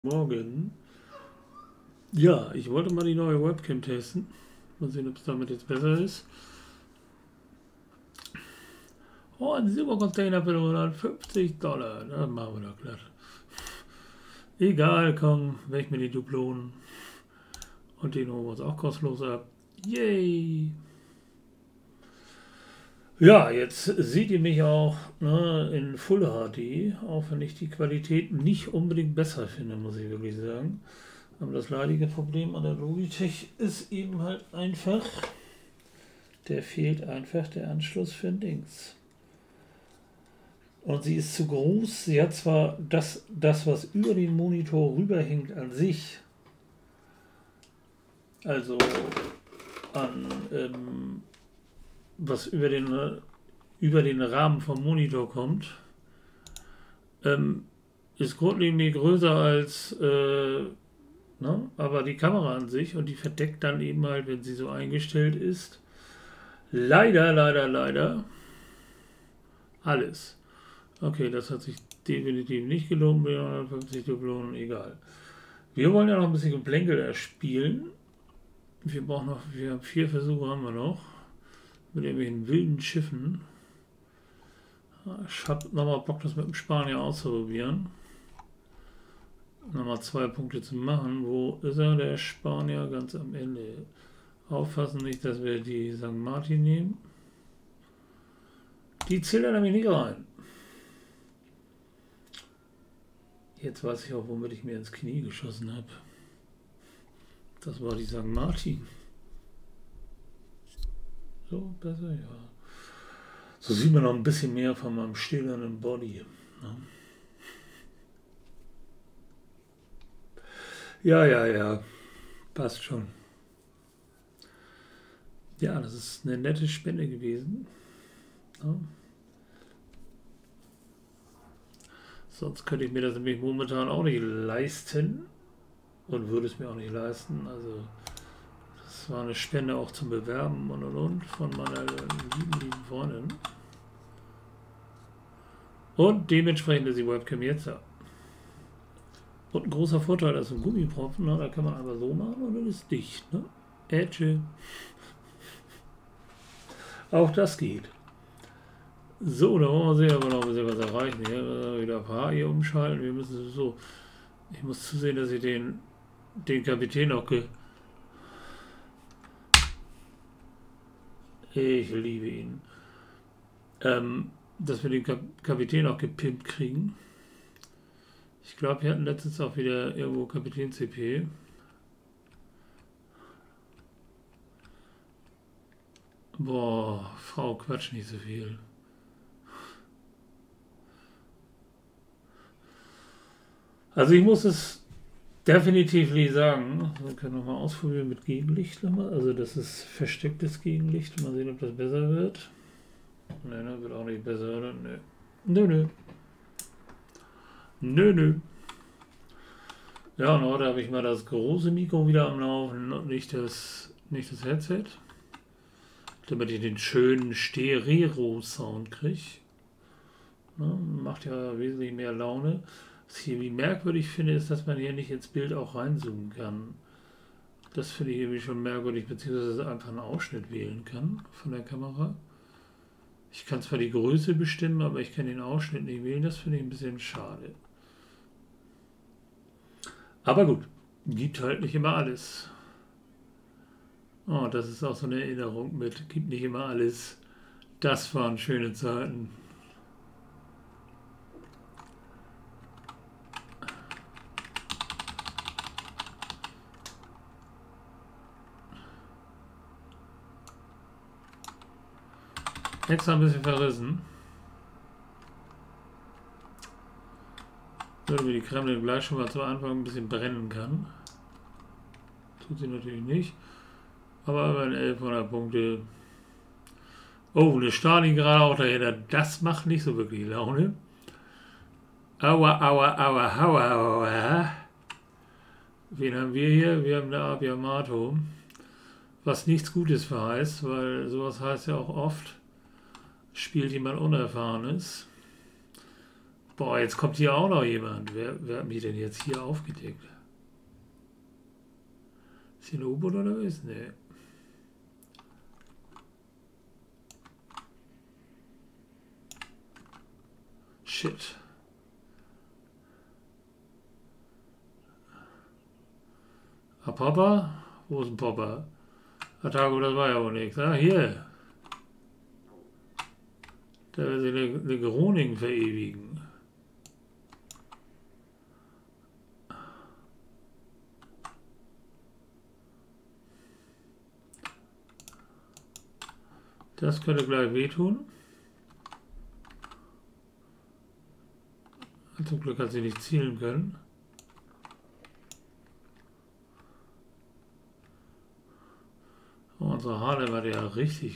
Morgen. Ja, ich wollte mal die neue Webcam testen. Mal sehen, ob es damit jetzt besser ist. Oh, ein Silbercontainer für $150. Das machen wir doch glatt. Egal, komm, weg mit den Duplonen. Und den holen wir uns auch kostenlos ab. Yay! Ja, jetzt seht ihr mich auch in Full HD, auch wenn ich die Qualität nicht unbedingt besser finde, muss ich wirklich sagen. Aber das leidige Problem an der Logitech ist eben halt einfach, der fehlt einfach der Anschluss für ein Dings. Und sie ist zu groß. Sie hat zwar das was über den Monitor rüberhängt an sich, also an was über den Rahmen vom Monitor kommt, ist grundlegend größer als, aber die Kamera an sich, und die verdeckt dann eben halt, wenn sie so eingestellt ist, leider alles. Okay, das hat sich definitiv nicht gelohnt mit 150 Dublonen, egal. Wir wollen ja noch ein bisschen Geplänkel erspielen. Wir haben 4 Versuche haben wir noch. Mit irgendwelchen wilden Schiffen. Ich habe nochmal Bock, das mit dem Spanier auszuprobieren. Nochmal 2 Punkte zu machen. Wo ist er, der Spanier? Ganz am Ende. Aufpassen nicht, dass wir die St. Martin nehmen. Die zählt er nämlich nicht rein. Jetzt weiß ich auch, womit ich mir ins Knie geschossen habe. Das war die St. Martin. So, besser, ja. So sieht man noch ein bisschen mehr von meinem stählernen Body. Ja. Passt schon. Ja, das ist eine nette Spende gewesen. Ja. Sonst könnte ich mir das nämlich momentan auch nicht leisten. Und würde es mir auch nicht leisten. Also, das war eine Spende auch zum Bewerben und von meiner lieben Freundin. Und dementsprechend ist die Webcam jetzt da. Und ein großer Vorteil ist ein Gummipropfen, da kann man einfach so machen und dann ist es dicht. Edge. Auch das geht. So, da wollen wir sehen, ob wir noch ein bisschen was erreichen. Hier wieder ein paar hier umschalten. Wir müssen so. Ich muss zusehen, dass ich den Kapitän auch ich liebe ihn. Dass wir den Kapitän auch gepimpt kriegen. Ich glaube, wir hatten letztens auch wieder irgendwo Kapitän CP. Boah, Frau, quatsch nicht so viel. Also ich muss es definitiv nicht sagen. Wir können nochmal ausprobieren mit Gegenlicht. Also das ist verstecktes Gegenlicht. Mal sehen, ob das besser wird. Ne, wird auch nicht besser, oder? Nö. Nö. Ja, und heute habe ich mal das große Mikro wieder am Laufen und nicht das Headset. Damit ich den schönen Stereo-Sound kriege. Macht ja wesentlich mehr Laune. Was ich irgendwie merkwürdig finde, ist, dass man hier nicht ins Bild auch reinzoomen kann. Das finde ich irgendwie schon merkwürdig, beziehungsweise einfach einen Ausschnitt wählen kann von der Kamera. Ich kann zwar die Größe bestimmen, aber ich kann den Ausschnitt nicht wählen. Das finde ich ein bisschen schade. Aber gut, gibt halt nicht immer alles. Oh, das ist auch so eine Erinnerung mit, gibt nicht immer alles. Das waren schöne Zeiten. Extra ein bisschen verrissen. Damit die Kreml gleich schon mal zu Anfang ein bisschen brennen kann. Tut sie natürlich nicht. Aber immerhin 1100 Punkte. Oh, eine Stalingrad auch dahinter. Das macht nicht so wirklich Laune. Aua. Wen haben wir hier? Wir haben eine Abiamato. Was nichts Gutes verheißt, weil sowas heißt ja auch oft, spielt jemand Unerfahrenes. Boah, jetzt kommt hier auch noch jemand. Wer hat mich denn jetzt hier aufgedeckt? Ist hier ein U-Boot oder was? Nee. Shit. Ah, Popper? Wo ist ein Popper? Atago, das war ja wohl nichts. Ah, hier. Da will sich eine Groningen verewigen. Das könnte gleich wehtun. Zum Glück hat sie nicht zielen können. Oh, unsere Harlem hat ja richtig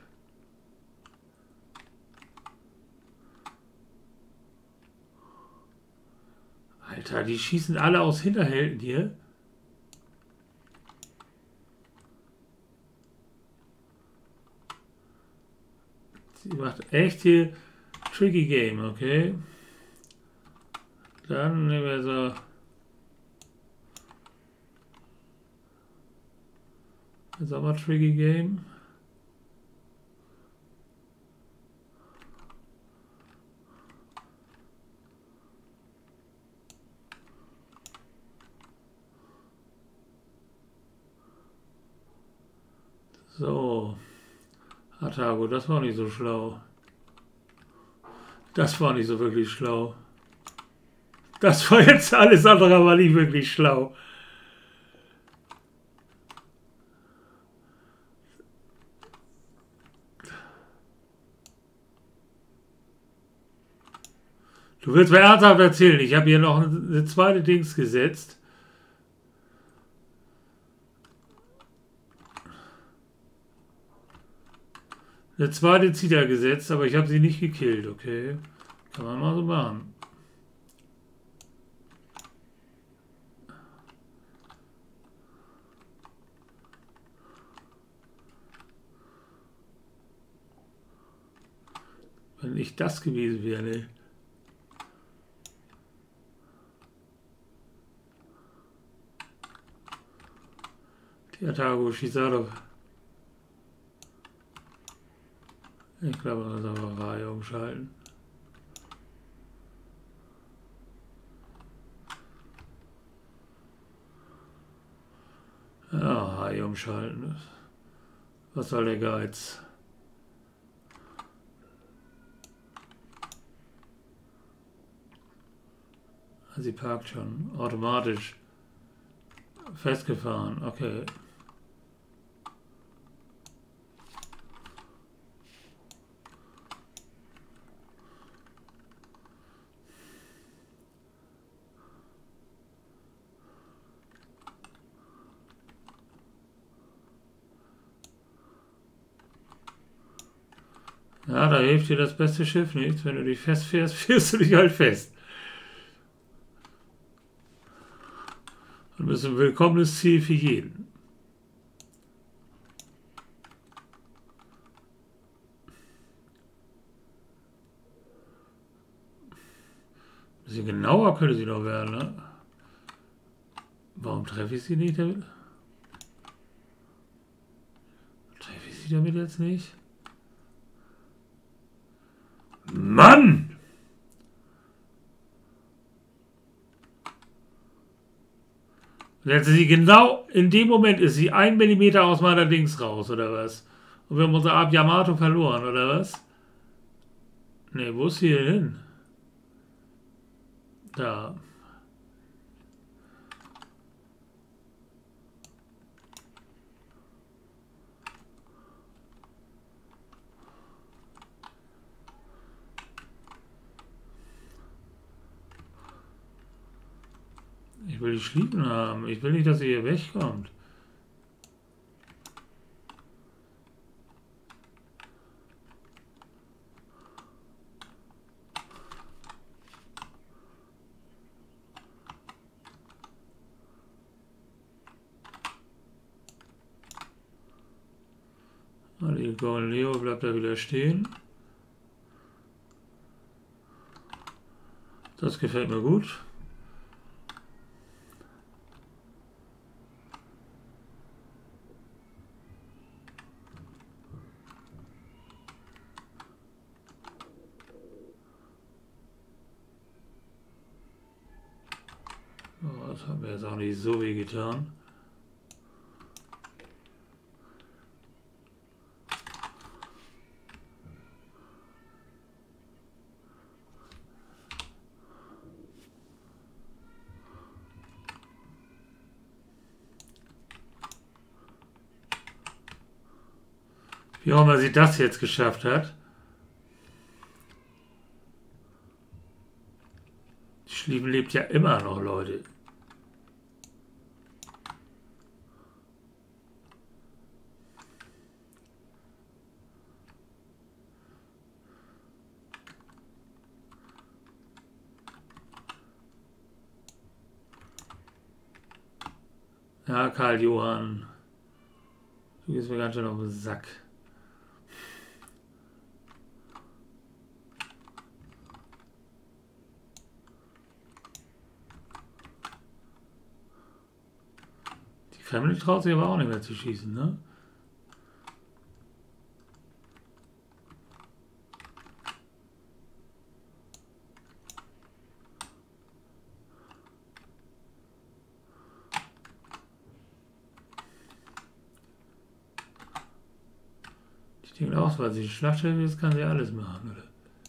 Alter, die schießen alle aus Hinterhälten hier. Sie macht echt hier Tricky Game, okay? Dann nehmen wir so. Jetzt auch mal Tricky Game. So. Atago, das war nicht so schlau. Das war nicht so wirklich schlau. Das war jetzt alles andere, aber nicht wirklich schlau. Du willst mir ernsthaft erzählen, ich habe hier noch eine zweite Dings gesetzt. Eine zweite Zita gesetzt, aber ich habe sie nicht gekillt, okay? Kann man mal so machen. Wenn nicht das gewesen wäre, ne? Die Atago schießt doch. Ich glaube, wir müssen einfach Reihe umschalten. Ja, Reihe umschalten. Was soll der Geiz? Sie parkt schon. Automatisch. Festgefahren. Okay. Ja, da hilft dir das beste Schiff nichts. Wenn du dich festfährst, fährst du dich halt fest. Und das ist ein willkommenes Ziel für jeden. Ein bisschen genauer könnte sie doch werden, ne? Warum treffe ich sie nicht damit? Treffe ich sie damit jetzt nicht? Mann! Jetzt ist sie genau, in dem Moment ist sie 1 Millimeter aus meiner Dings raus, oder was? Und wir haben unser Ab Yamato verloren, oder was? Ne, wo ist sie denn hin? Da. Ich will die Schließen haben. Ich will nicht, dass sie hier wegkommt. Die Golden Leo bleibt da wieder stehen. Das gefällt mir gut. Oh, das hat mir jetzt auch nicht so weh getan. Wie auch immer sie das jetzt geschafft hat. Die Schlieben lebt ja immer noch, Leute. Ja, Karl Johann. Du gehst mir ganz schön auf den Sack. Die Kreml traut sich aber auch nicht mehr zu schießen, ne? Ich denke auch, weil sie Schlachtschiff ist, kann sie alles machen, oder?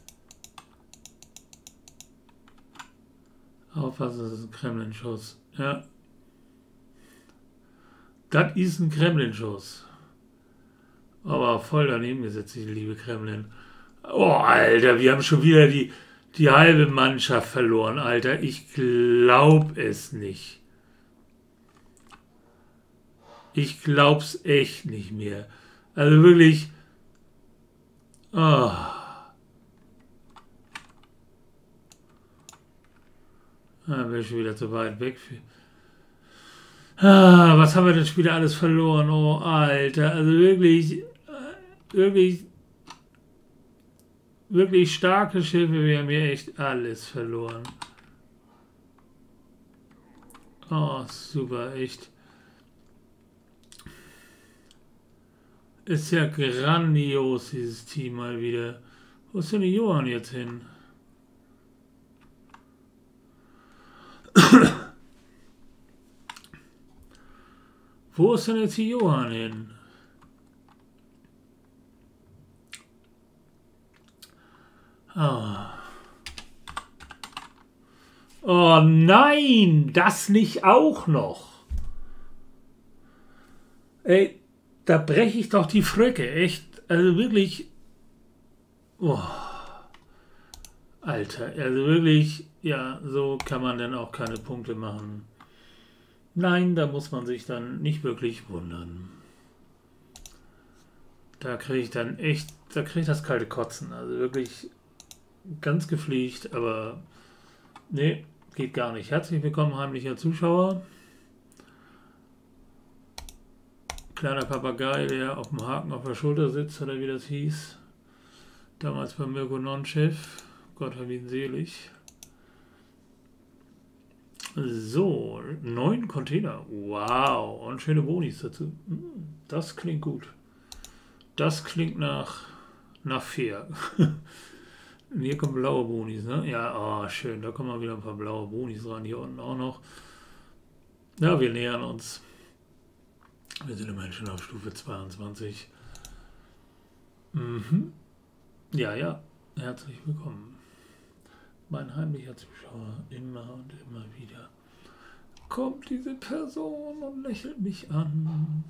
Aufpassen, das ist ein Kremlin-Schuss. Ja. Das ist ein Kremlin-Schuss. Aber voll daneben gesetzt, die liebe Kremlin. Oh, Alter, wir haben schon wieder die halbe Mannschaft verloren, Alter. Ich glaub es nicht. Ich glaub's echt nicht mehr. Also wirklich. Oh. Da bin ich schon wieder zu weit weg. Was haben wir denn schon wieder alles verloren? Oh, Alter. Also wirklich starke Schiffe. Wir haben hier echt alles verloren. Oh, super, echt. Ist ja grandios, dieses Team mal wieder. Wo ist denn die Johann jetzt hin? Wo ist denn jetzt die Johann hin? Oh nein, das nicht auch noch. Ey, da breche ich doch die Fröcke, echt. Also wirklich. Oh. Alter, also wirklich, ja, so kann man dann auch keine Punkte machen. Nein, da muss man sich dann nicht wirklich wundern. Da kriege ich dann echt, da kriege ich das kalte Kotzen. Also wirklich ganz gepflegt, aber nee, geht gar nicht. Herzlich willkommen, heimlicher Zuschauer. Kleiner Papagei, der auf dem Haken auf der Schulter sitzt, oder wie das hieß. Damals bei Mirko Nonchev. Gott hab ihn selig. So, 9 Container. Wow, und schöne Bonis dazu. Das klingt gut. Das klingt nach fair. Hier kommen blaue Bonis, ne? Ja, oh, schön. Da kommen mal wieder ein paar blaue Bonis ran. Hier unten auch noch. Ja, wir nähern uns. Wir sind immerhin schon auf Stufe 22. Ja, ja. Herzlich willkommen. Mein heimlicher Zuschauer. Immer und immer wieder kommt diese Person und lächelt mich an.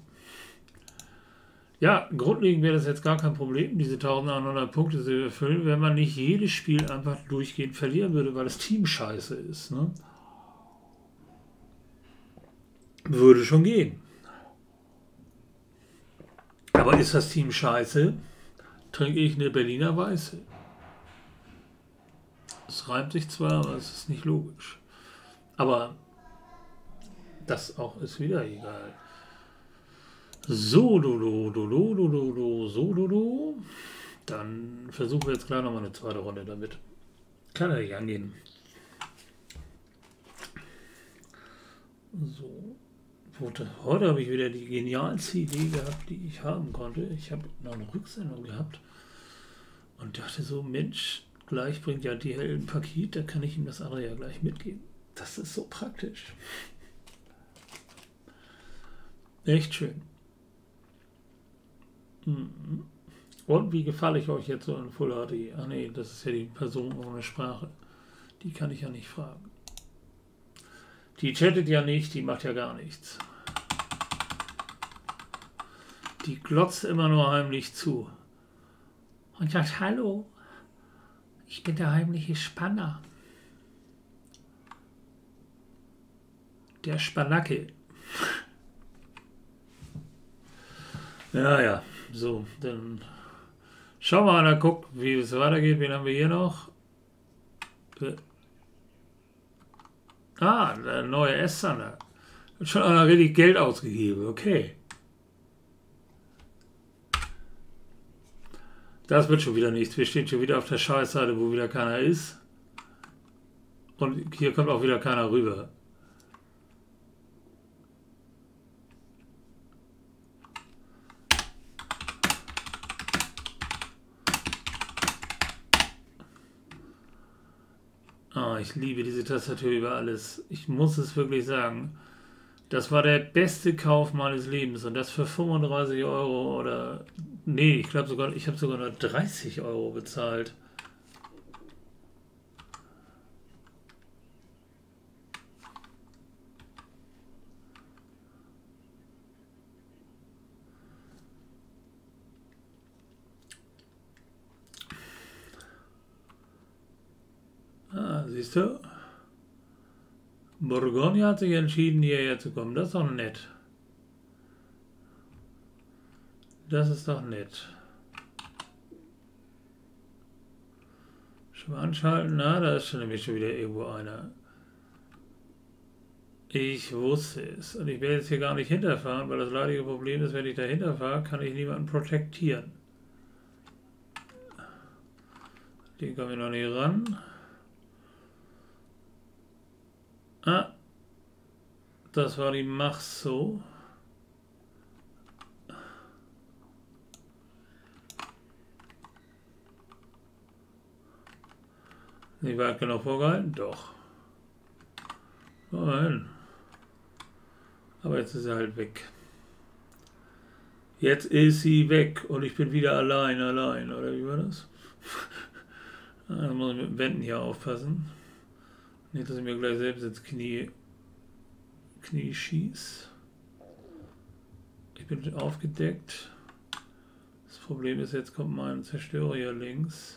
Ja, grundlegend wäre das jetzt gar kein Problem, diese 1100 Punkte zu erfüllen, wenn man nicht jedes Spiel einfach durchgehend verlieren würde, weil das Team scheiße ist. Ne? Würde schon gehen. Aber ist das Team scheiße, trinke ich eine Berliner Weiße. Es reimt sich zwar, aber es ist nicht logisch. Aber das auch ist wieder egal. So, Dann versuchen wir jetzt gleich nochmal eine zweite Runde damit. Kann ja nicht angehen. So. Heute habe ich wieder die genialste Idee gehabt, die ich haben konnte. Ich habe noch eine Rücksendung gehabt und dachte so, Mensch, gleich bringt ja DHL ein Paket, da kann ich ihm das andere ja gleich mitgeben. Das ist so praktisch. Echt schön. Und wie gefalle ich euch jetzt so in Full HD? Ah ne, das ist ja die Person ohne Sprache. Die kann ich ja nicht fragen. Die chattet ja nicht, die macht ja gar nichts. Die glotzt immer nur heimlich zu. Und sagt, hallo, ich bin der heimliche Spanner. Der Spanacke. Ja, so, dann schauen wir mal, gucken, wie es weitergeht. Wen haben wir hier noch? Der neue S-Sander. Hat schon einer richtig Geld ausgegeben, okay. Das wird schon wieder nichts. Wir stehen schon wieder auf der Scheißseite, wo wieder keiner ist. Und hier kommt auch wieder keiner rüber. Ich liebe diese Tastatur über alles. Ich muss es wirklich sagen. Das war der beste Kauf meines Lebens. Und das für 35 Euro oder... Nee, ich glaube sogar, ich habe sogar nur 30 Euro bezahlt. Siehst du? Bourgogne hat sich entschieden, hierher zu kommen. Das ist doch nett. Das ist doch nett. Schon mal anschalten? Na, da ist schon nämlich schon wieder irgendwo einer. Ich wusste es. Und ich werde jetzt hier gar nicht hinterfahren, weil das leidige Problem ist, wenn ich da hinterfahre, kann ich niemanden protektieren. Den kommen wir noch nicht ran. Das war die Machso. Nicht weit genug vorgehalten? Doch. Nein. Aber jetzt ist sie halt weg. Jetzt ist sie weg und ich bin wieder allein, oder wie war das? Da muss ich mit den Wänden hier aufpassen. Nicht, dass ich mir gleich selbst ins Knie schieß. Ich bin aufgedeckt. Das Problem ist, jetzt kommt mein Zerstörer hier links.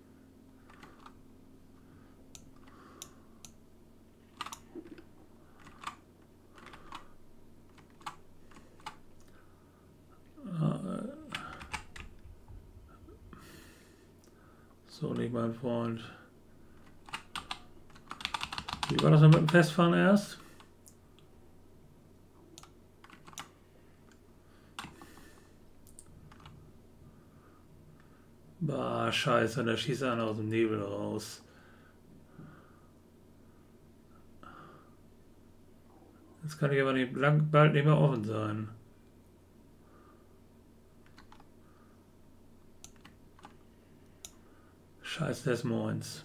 So, nicht mein Freund. Wie war das denn mit dem Festfahren erst? Bah, scheiße, da schießt einer aus dem Nebel raus. Jetzt kann ich aber nicht bald nicht mehr offen sein. Scheiß des Moins.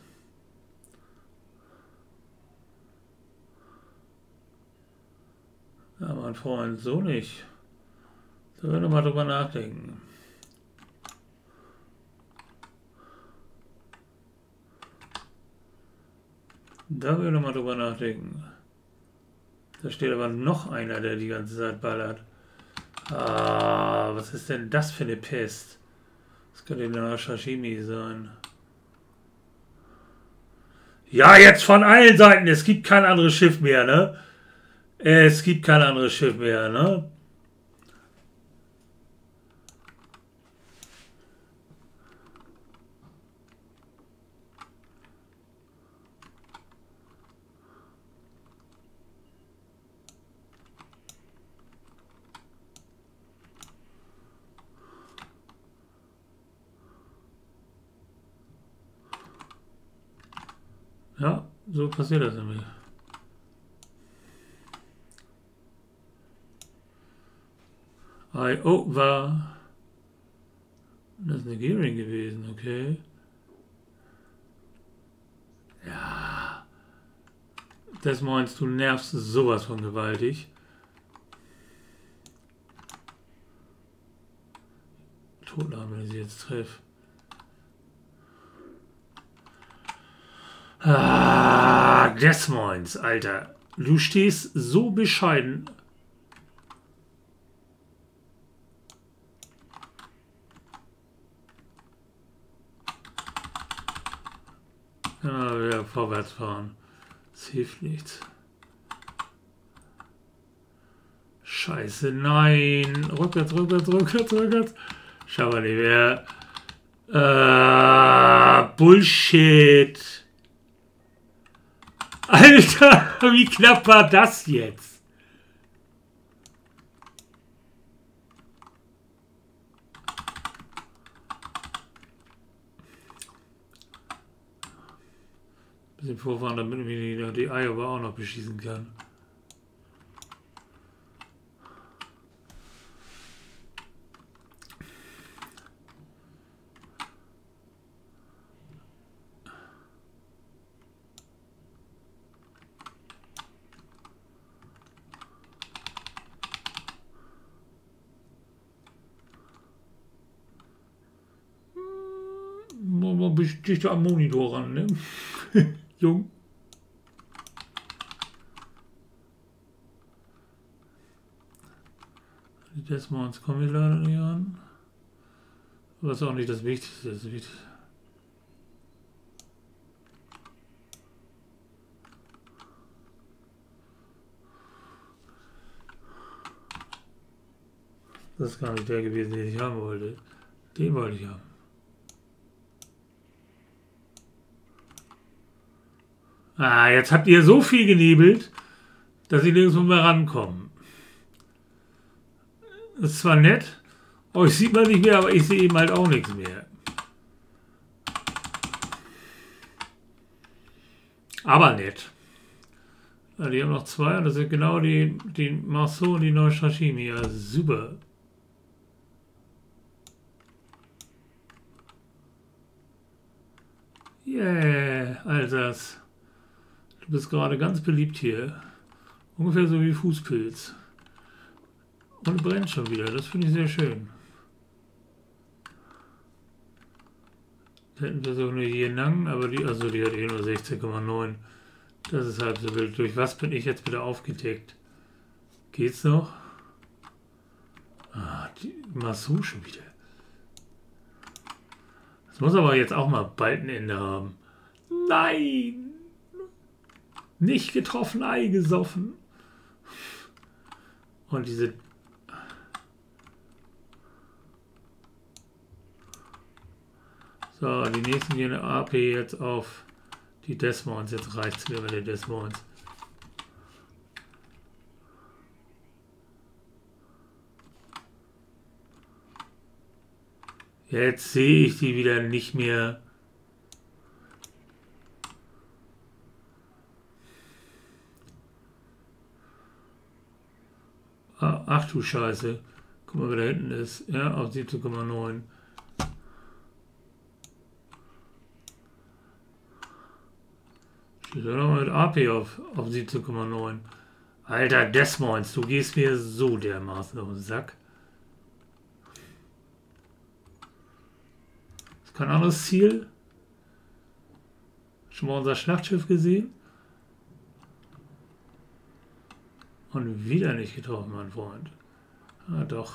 Ja, mein Freund, so nicht. Da werden wir mal drüber nachdenken. Da will ich mal drüber nachdenken. Da steht aber noch einer, der die ganze Zeit ballert. Was ist denn das für eine Pest? Das könnte der Sashimi sein. Ja, jetzt von allen Seiten. Es gibt kein anderes Schiff mehr, ne? Es gibt kein anderes Schiff mehr, ne? Ja, so passiert das nämlich. Oh, war das eine Gearing gewesen, okay. Ja. Das meinst du, nervst sowas von gewaltig. Totladen, wenn ich sie jetzt treffe. Ah, Des Moines, Alter. Du stehst so bescheiden. Ja, wieder vorwärts fahren. Das hilft nichts. Scheiße, nein. Rückwärts, rückwärts, rückwärts, rückwärts. Schau mal nicht mehr. Bullshit. Alter, wie knapp war das jetzt? Bisschen vorfahren, damit ich die Iowa auch noch beschießen kann. Man besticht am Monitor ran, ne? Jung. Die Des Moines kommen wir leider nicht an. Was auch nicht das Wichtigste ist. Das ist gar nicht der gewesen, den ich haben wollte. Den wollte ich haben. Ah, jetzt habt ihr so viel genebelt, dass ich nirgendwo mehr rankomme. Das ist zwar nett, euch sieht man nicht mehr, aber ich sehe eben halt auch nichts mehr. Aber nett. Ja, die haben noch zwei und das sind genau die Marceau und die Neustrashimi. Ja, super. Yeah, Alsace. Du bist gerade ganz beliebt hier. Ungefähr so wie Fußpilz. Und brennt schon wieder. Das finde ich sehr schön. Hätten wir so eine Yenang, aber die, also die hat eh nur 16,9. Das ist halb so wild. Durch was bin ich jetzt wieder aufgedeckt? Geht's noch? Ah, die Marceau schon wieder. Das muss aber jetzt auch mal bald ein Ende haben. Nein! Nicht getroffen, Ei gesoffen. Und diese... So, die nächsten gehen AP jetzt auf die Des Moines. Jetzt reicht es mir mit den Des Moines. Jetzt sehe ich die wieder nicht mehr. Ach du Scheiße. Guck mal, wer da hinten ist. Ja, auf 17,9. Steht da noch mit AP auf 17,9. Alter, Des Moines, du gehst mir so dermaßen auf den Sack. Ist kein anderes Ziel. Schon mal unser Schlachtschiff gesehen? Und wieder nicht getroffen, mein Freund. Ah, doch.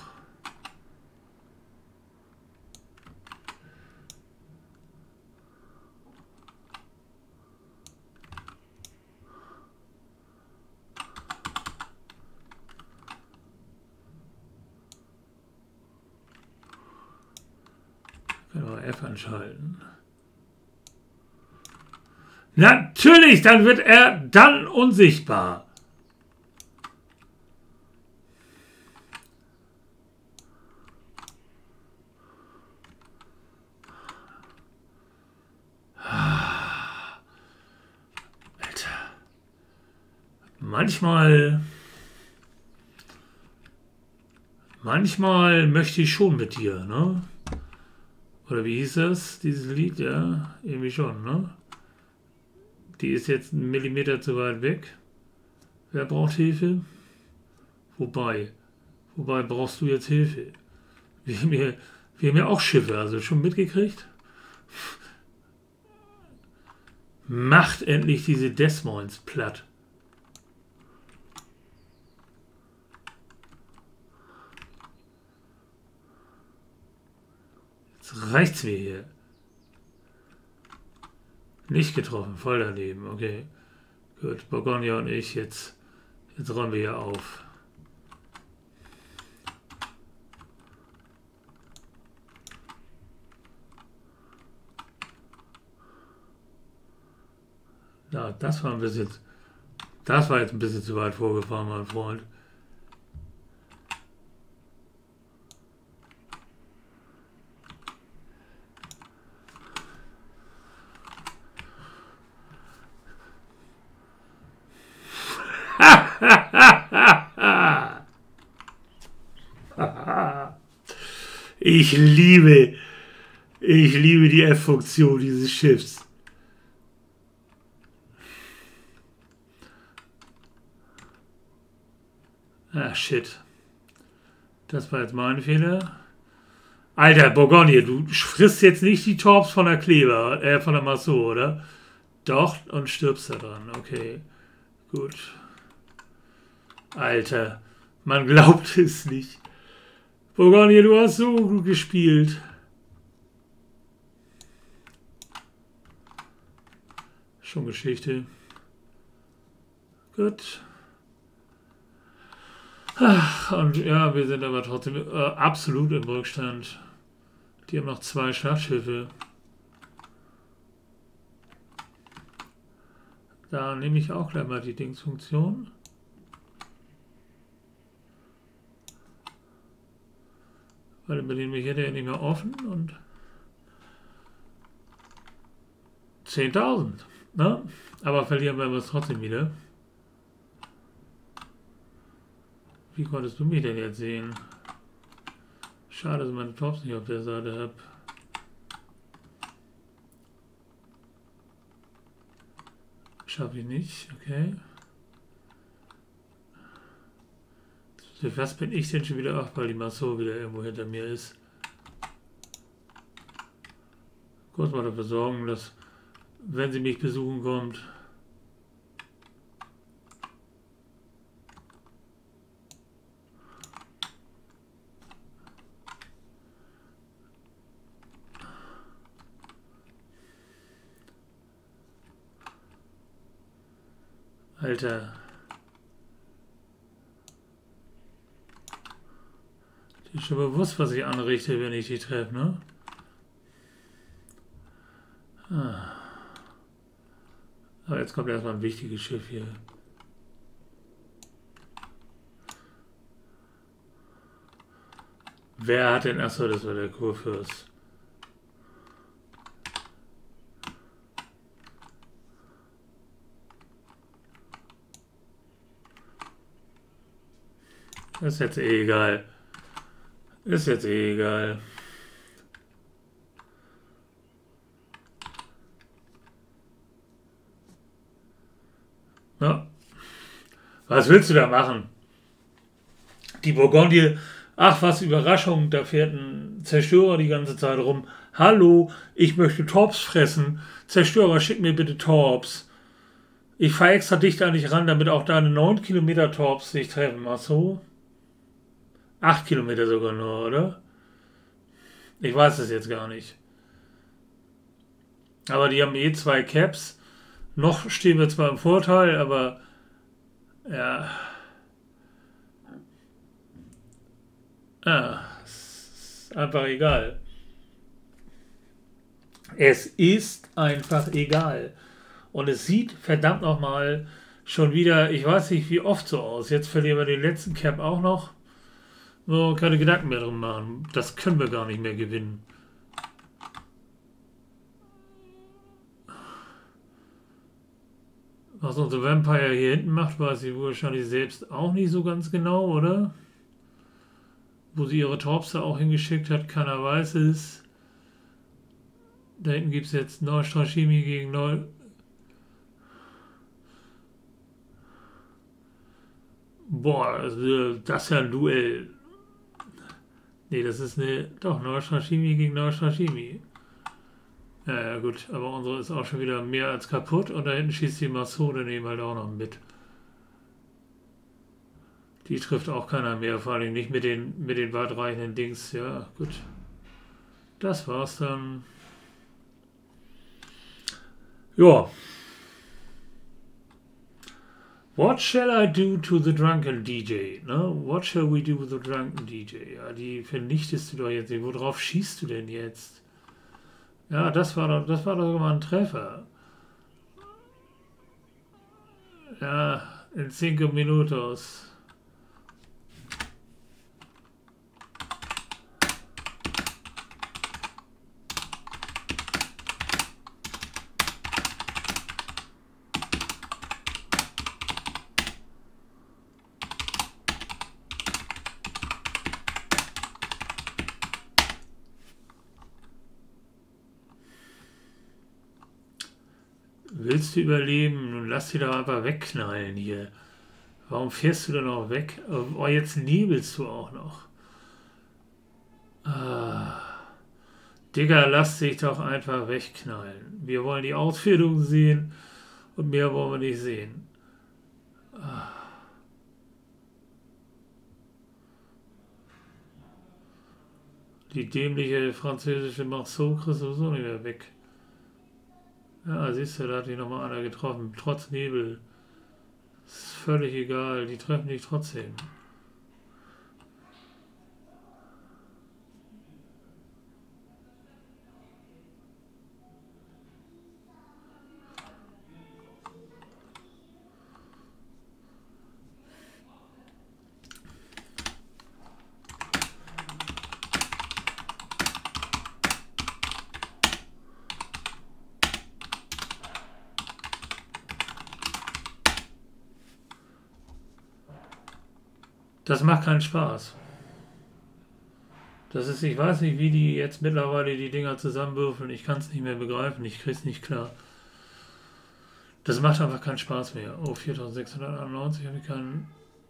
Können wir F anschalten. Natürlich, dann wird er dann unsichtbar. Alter. Manchmal möchte ich schon mit dir, ne? Oder wie hieß das, dieses Lied? Ja, irgendwie schon, ne? Die ist jetzt einen Millimeter zu weit weg. Wer braucht Hilfe? Wobei brauchst du jetzt Hilfe? Wir haben ja auch Schiffe, also schon mitgekriegt. Macht endlich diese Des Moines platt. Jetzt reicht's mir hier. Nicht getroffen, voll daneben, okay. Gut, Borgonia und ich, jetzt räumen wir hier auf. Ja, das war jetzt ein bisschen zu weit vorgefahren, mein Freund. Ich liebe die F-Funktion dieses Schiffs. Ah, shit. Das war jetzt mein Fehler. Alter, Borgonia, du frisst jetzt nicht die Torps von der von der Massot, oder? Doch, und stirbst da dran. Okay, gut. Alter, man glaubt es nicht. Borgonia, du hast so gut gespielt. Schon Geschichte. Gut. Ach, und ja, wir sind aber trotzdem absolut im Rückstand. Die haben noch 2 Schlachtschiffe. Da nehme ich auch gleich mal die Dingsfunktion. Weil über den mich hätte ja nicht mehr offen und 10.000. Ne? Aber verlieren wir es trotzdem wieder. Wie konntest du mich denn jetzt sehen? Schade, dass ich meine Tops nicht auf der Seite habe. Schaffe ich nicht, okay. Für was bin ich denn schon wieder? Ach, weil die Massot wieder irgendwo hinter mir ist. Kurz mal dafür sorgen, dass, wenn sie mich besuchen kommt, Alter. Die ist schon bewusst, was ich anrichte, wenn ich die treffe, ne? Ah. Aber jetzt kommt erstmal ein wichtiges Schiff hier. Wer hat denn... Achso, das war der Kurfürst. Ist jetzt eh egal. Ist jetzt eh egal. Ja. Was willst du da machen? Die Bourgogne, ach was Überraschung, da fährt ein Zerstörer die ganze Zeit rum. Hallo, ich möchte Torps fressen. Zerstörer, schick mir bitte Torps. Ich fahre extra dicht an dich ran, damit auch deine 9 Kilometer Torps sich treffen. Ach so? 8 Kilometer sogar nur, oder? Ich weiß es jetzt gar nicht. Aber die haben eh 2 Caps. Noch stehen wir zwar im Vorteil, aber ja. Es ist einfach egal. Es ist einfach egal. Und es sieht verdammt nochmal schon wieder, ich weiß nicht wie oft so aus. Jetzt verlieren wir den letzten Cap auch noch. So, keine Gedanken mehr drum machen. Das können wir gar nicht mehr gewinnen. Was unser Vampire hier hinten macht, weiß ich wahrscheinlich selbst auch nicht so ganz genau, oder? wo sie ihre Torpse auch hingeschickt hat, keiner weiß es. Da hinten gibt es jetzt Neustrashimi gegen Neu... Boah, also das ist ja ein Duell. Nee, das ist eine... Doch, Neustrashimi gegen Neustrashimi. Ja, gut, aber unsere ist auch schon wieder mehr als kaputt und da hinten schießt die Maso daneben halt auch noch mit. Die trifft auch keiner mehr, vor allem nicht mit den weitreichenden Dings. Ja, gut. Das war's dann. Ja. What shall I do to the drunken DJ? Ne? What shall we do with the drunken DJ? Ja, die vernichtest du doch jetzt nicht. Worauf schießt du denn jetzt? Ja, das war doch mal ein Treffer. Ja, in 5 Minutos. Willst du überleben? Nun lass dich doch einfach wegknallen hier. Warum fährst du denn auch weg? Oh, jetzt nebelst du auch noch. Ah. Digga, lass dich doch einfach wegknallen. Wir wollen die Ausführung sehen und mehr wollen wir nicht sehen. Ah. Die dämliche französische Marceau kriegst du sowieso nicht mehr weg. Ja, siehst du, da hat dich nochmal einer getroffen. Trotz Nebel. Ist völlig egal, die treffen dich trotzdem. Das macht keinen Spaß. Das ist, ich weiß nicht, wie die jetzt mittlerweile die Dinger zusammenwürfeln. Ich kann es nicht mehr begreifen. Ich krieg's nicht klar. Das macht einfach keinen Spaß mehr. Oh, 4691 habe ich keinen.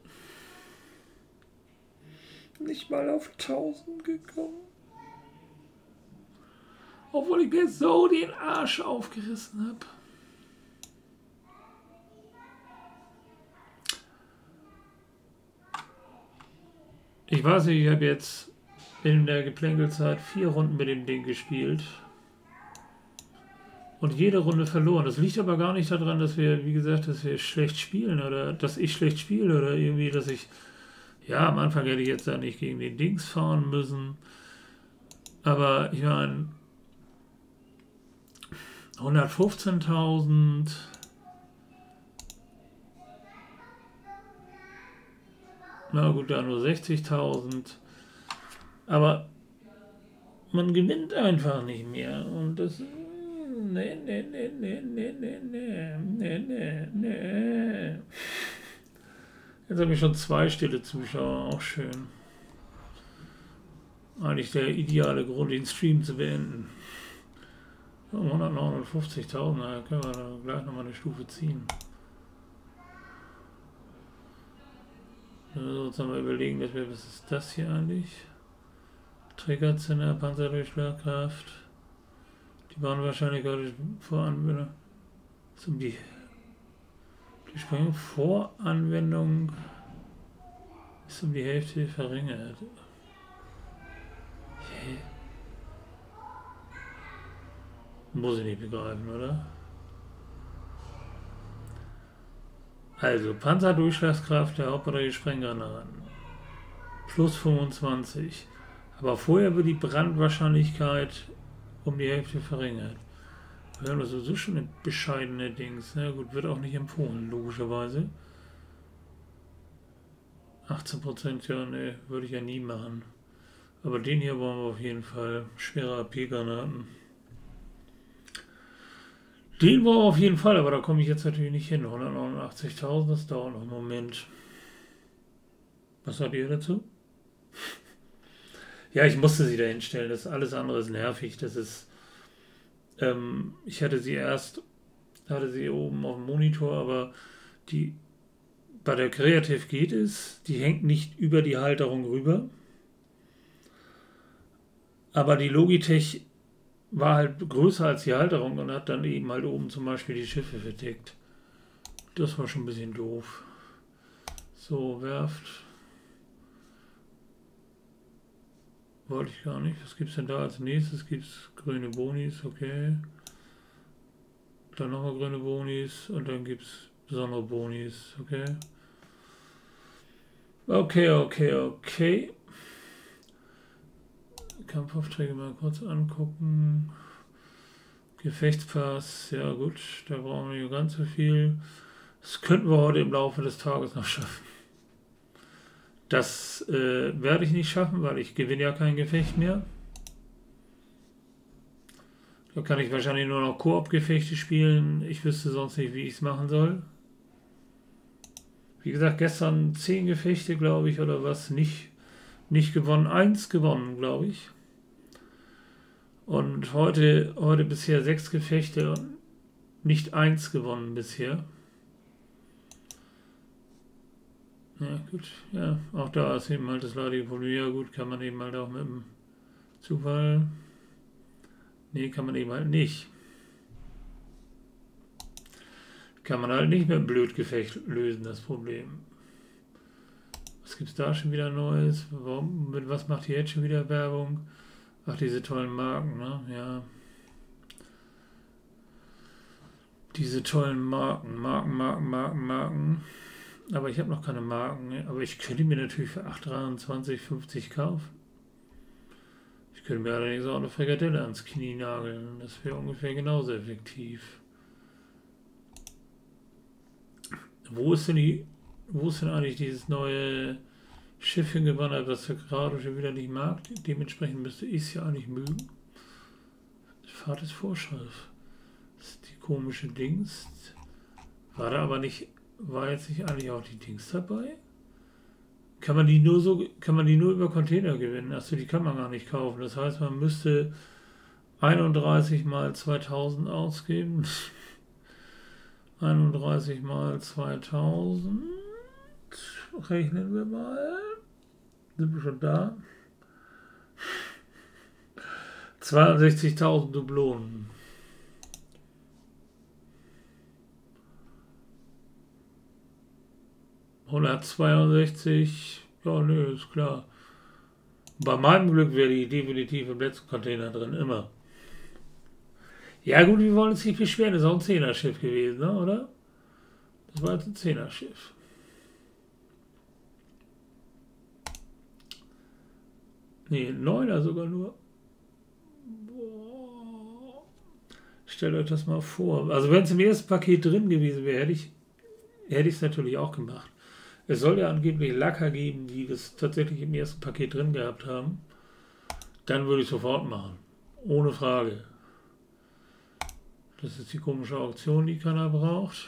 Nicht mal auf 1000 gekommen. Obwohl ich mir so den Arsch aufgerissen habe. Ich weiß nicht, ich habe jetzt in der Geplänkelzeit 4 Runden mit dem Ding gespielt. Und jede Runde verloren. Das liegt aber gar nicht daran, dass wir, wie gesagt, dass wir schlecht spielen oder dass ich schlecht spiele oder irgendwie, dass ich... Ja, am Anfang hätte ich jetzt da nicht gegen den Dings fahren müssen. Aber ich meine... 115.000... Na gut, da nur 60.000. Aber man gewinnt einfach nicht mehr. Und das... Nee. Jetzt habe ich schon 2 stille Zuschauer. Auch schön. Eigentlich der ideale Grund, den Stream zu beenden. 159.000, da können wir da gleich nochmal eine Stufe ziehen. Also jetzt mal überlegen, was ist das hier eigentlich? Triggerzinner, Panzerdurchschlagkraft. Die waren wahrscheinlich gerade Voranwendung. Die Sprengung Voranwendung ist um die Hälfte verringert. Hä? Muss ich nicht begreifen, oder? Also, Panzerdurchschlagskraft der Hauptbatterie Sprenggranaten. Plus 25. Aber vorher wird die Brandwahrscheinlichkeit um die Hälfte verringert. Wir haben das sowieso schon eine bescheidene Dings. Na gut, wird auch nicht empfohlen, logischerweise. 18%, ja, ne, würde ich ja nie machen. Aber den hier wollen wir auf jeden Fall. Schwere AP-Granaten. Den wollen wir auf jeden Fall, aber da komme ich jetzt natürlich nicht hin. 189.000, das dauert noch einen Moment. Was sagt ihr dazu? Ja, ich musste sie da hinstellen. Das alles andere ist nervig. Das ist. Ich hatte sie oben auf dem Monitor, aber die bei der Creative geht es. Die hängt nicht über die Halterung rüber. Aber die Logitech war halt größer als die Halterung und hat dann eben halt oben zum Beispiel die Schiffe verdeckt. Das war schon ein bisschen doof. So, Werft. Wollte ich gar nicht. Was gibt es denn da als nächstes? Gibt es grüne Bonis, okay. Dann nochmal grüne Bonis und dann gibt es besondere Bonis, okay. Okay. Kampfaufträge mal kurz angucken. Gefechtspass, ja gut, da brauchen wir nicht ganz so viel. Das könnten wir heute im Laufe des Tages noch schaffen. Das werde ich nicht schaffen, weil ich gewinne ja kein Gefecht mehr. Da kann ich wahrscheinlich nur noch Koop-Gefechte spielen. Ich wüsste sonst nicht, wie ich es machen soll. Wie gesagt, gestern 10 Gefechte, glaube ich, oder was, nicht gewonnen. 1 gewonnen, glaube ich. Und heute bisher 6 Gefechte und nicht 1 gewonnen bisher. Ja, gut. Ja, auch da ist eben halt das leidige Problem. Ja, gut, kann man eben halt auch mit dem Zufall. Nee, kann man eben halt nicht. Kann man halt nicht mit einem Blödgefecht lösen, das Problem. Was gibt's da schon wieder Neues? Mit was macht ihr jetzt schon wieder Werbung? Ach, diese tollen Marken, ne? Ja. Diese tollen Marken. Aber ich habe noch keine Marken. Aber ich könnte mir natürlich für 8,23,50 kaufen. Ich könnte mir allerdings auch eine Frikadelle ans Knie nageln. Das wäre ungefähr genauso effektiv. Wo ist denn eigentlich dieses neue Schiff hingewandert, was der gerade schon wieder nicht mag? Dementsprechend müsste ich es ja eigentlich mögen. Fahrt ist Vorschrift. Das ist die komische Dings. War jetzt nicht eigentlich auch die Dings dabei? Kann man die nur über Container gewinnen? Achso, die kann man gar nicht kaufen. Das heißt, man müsste 31 mal 2000 ausgeben. 31 mal 2000. Rechnen wir mal. Sind wir schon da? 62.000 Dublonen. $162. Ja, nö, ist klar. Bei meinem Glück wäre die definitiv im letzten Container drin, immer. Ja gut, wir wollen uns nicht beschweren, das ist auch ein 10er-Schiff gewesen, ne, oder? Das war jetzt ein 10er-Schiff. Ne, 9er sogar nur. Boah. Stellt euch das mal vor. Also wenn es im ersten Paket drin gewesen wäre, hätte ich es natürlich auch gemacht. Es soll ja angeblich Lacker geben, die das tatsächlich im ersten Paket drin gehabt haben. Dann würde ich sofort machen. Ohne Frage. Das ist die komische Auktion, die keiner braucht.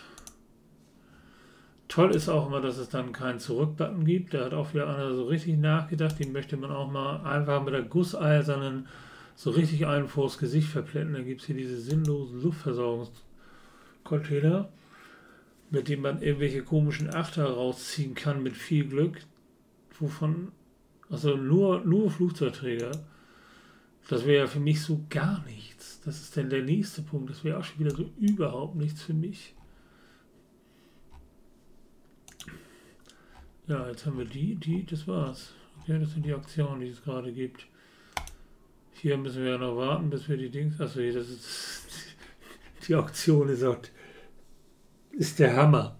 Toll ist auch immer, dass es dann keinen Zurück-Button gibt. Da hat auch wieder einer so richtig nachgedacht. Den möchte man auch mal einfach mit der gusseisernen so richtig einen vors Gesicht verplätten. Da gibt es hier diese sinnlosen Luftversorgungscontainer, mit dem man irgendwelche komischen Achter rausziehen kann mit viel Glück. Also nur Flugzeugträger. Das wäre ja für mich so gar nichts. Das ist dann der nächste Punkt. Das wäre auch schon wieder so überhaupt nichts für mich. Ja, jetzt haben wir das war's. Okay, das sind die Aktionen, die es gerade gibt. Hier müssen wir ja noch warten, bis wir die Dings... Achso, hier, das ist... Die Auktion ist der Hammer.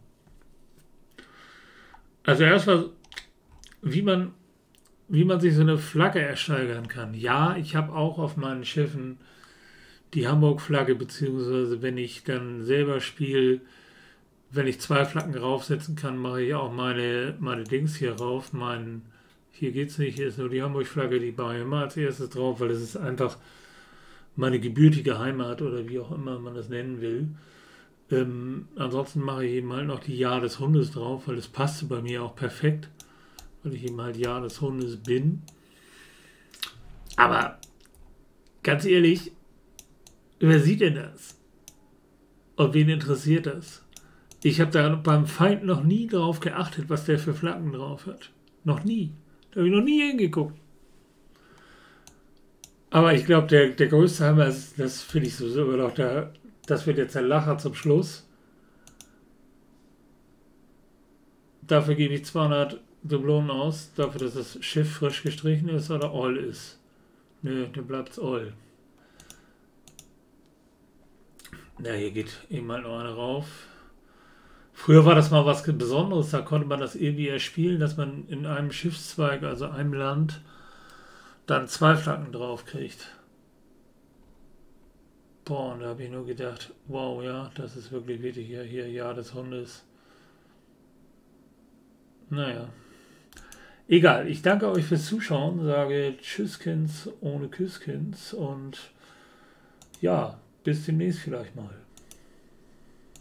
Also erstmal, wie man sich so eine Flagge ersteigern kann. Ja, ich habe auch auf meinen Schiffen die Hamburg-Flagge, beziehungsweise wenn ich dann selber spiele, wenn ich 2 Flaggen raufsetzen kann, mache ich auch meine Dings hier rauf. Hier geht's nicht, hier ist nur die Hamburg-Flagge, die baue ich immer als erstes drauf, weil das ist einfach meine gebürtige Heimat oder wie auch immer man das nennen will. Ansonsten mache ich eben halt noch die Jahr des Hundes drauf, weil das passte bei mir auch perfekt, weil ich eben halt Jahr des Hundes bin. Aber ganz ehrlich, wer sieht denn das? Und wen interessiert das? Ich habe da beim Feind noch nie drauf geachtet, was der für Flaggen drauf hat. Noch nie. Da habe ich noch nie hingeguckt. Aber ich glaube, der größte Hammer ist, das finde ich so, aber doch das wird jetzt der Lacher zum Schluss. Dafür gebe ich 200 Dublonen aus, dafür, dass das Schiff frisch gestrichen ist oder all ist. Nö, dann bleibt's all. Ja, hier geht eben halt noch eine rauf. Früher war das mal was Besonderes, da konnte man das irgendwie erspielen, dass man in einem Schiffszweig, also einem Land, dann 2 Flaggen drauf kriegt. Boah, und da habe ich nur gedacht, wow, ja, das ist wirklich wichtig, hier Jahr des Hundes. Naja, egal, ich danke euch fürs Zuschauen, sage Tschüsskins ohne Küsskins und ja, bis demnächst vielleicht mal.